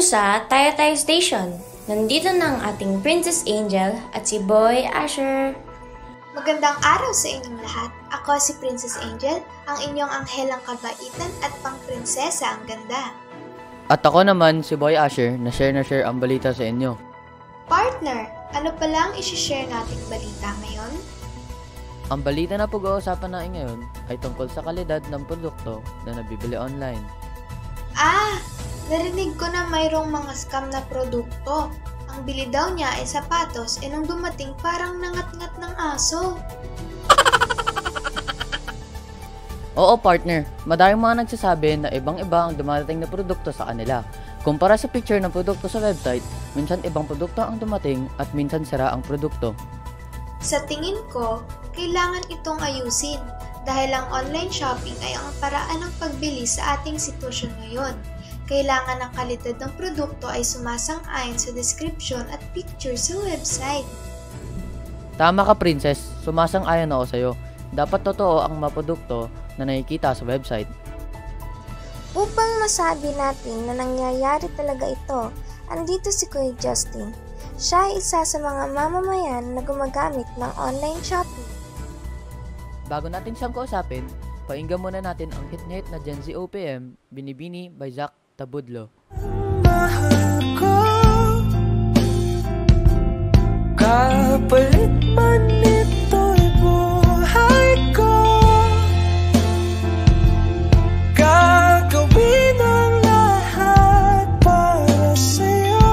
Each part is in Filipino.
sa Tayo Tayo Station. Nandito na ang ating Princess Angel at si Boy Asher. Magandang araw sa inyong lahat. Ako si Princess Angel, ang inyong anghelang kabaitan at pang-prinsesa ang ganda. At ako naman si Boy Asher na share ang balita sa inyo. Partner, ano pala ang isi-share nating balita ngayon? Ang balita na pag-uusapan natin ngayon ay tungkol sa kalidad ng produkto na nabibili online. Narinig ko na mayroong mga scam na produkto. Ang bili daw niya ay sapatos nung dumating parang nangat-ngat ng aso. Oo partner, madaling mga nagsasabi na ibang-iba ang dumadating na produkto sa kanila. Kumpara sa picture ng produkto sa website, minsan ibang produkto ang dumating at minsan sira ang produkto. Sa tingin ko, kailangan itong ayusin dahil ang online shopping ay ang paraan ng pagbili sa ating sitwasyon ngayon. Kailangan ang kalidad ng produkto ay sumasang-ayon sa description at picture sa website. Tama ka princess, sumasang-ayon ako sa'yo. Dapat totoo ang mga produkto na nakikita sa website. Upang masabi natin na nangyayari talaga ito, andito si Kuya Justin. Siya ay isa sa mga mamamayan na gumagamit ng online shopping. Bago natin siyang kausapin, pakinggan muna natin ang hit na hit na Gen Z OPM, Binibini by Zach Tabudlo. Mahal ko, kapalit man ito'y buhay ko, gagawin ang lahat para sa'yo.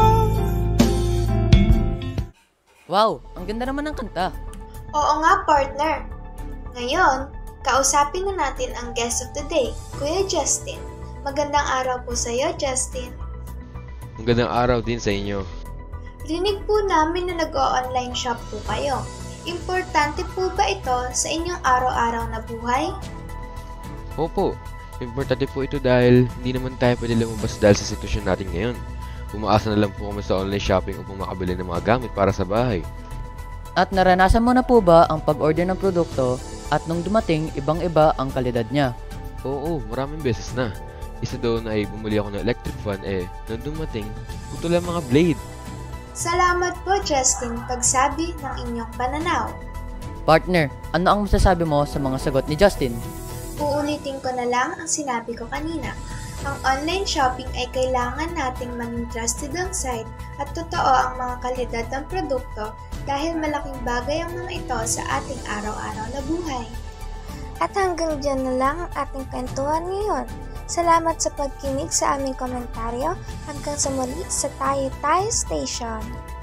Wow, ang ganda naman ng kanta. Oo nga, partner. Ngayon, kausapin na natin ang guest of the day, Kuya Justin. Magandang araw po sa iyo, Justin. Magandang araw din sa inyo. Rinig po namin na nag-o-online shop po kayo. Importante po ba ito sa inyong araw-araw na buhay? Opo, importante po ito dahil hindi naman tayo pwede lumabas dahil sa sitwasyon natin ngayon. Umaasa na lang po kami sa online shopping upang makabili ng mga gamit para sa bahay. At naranasan mo na po ba ang pag-order ng produkto at nung dumating ibang-iba ang kalidad niya? Oo, maraming beses na. Isa doon ay bumili ako ng electric fan nung dumating, puto lang mga blade. Salamat po, Justin, pagsabi ng inyong pananaw. Partner, ano ang masasabi mo sa mga sagot ni Justin? Uulitin ko na lang ang sinabi ko kanina. Ang online shopping ay kailangan nating maging trusted ang site at totoo ang mga kalidad ng produkto dahil malaking bagay ang mga ito sa ating araw-araw na buhay. At hanggang dyan na lang ang ating kwentuhan ngayon. Salamat sa pagkinig sa aming komentaryo. Hanggang sa muli sa Tayo Tayo Station.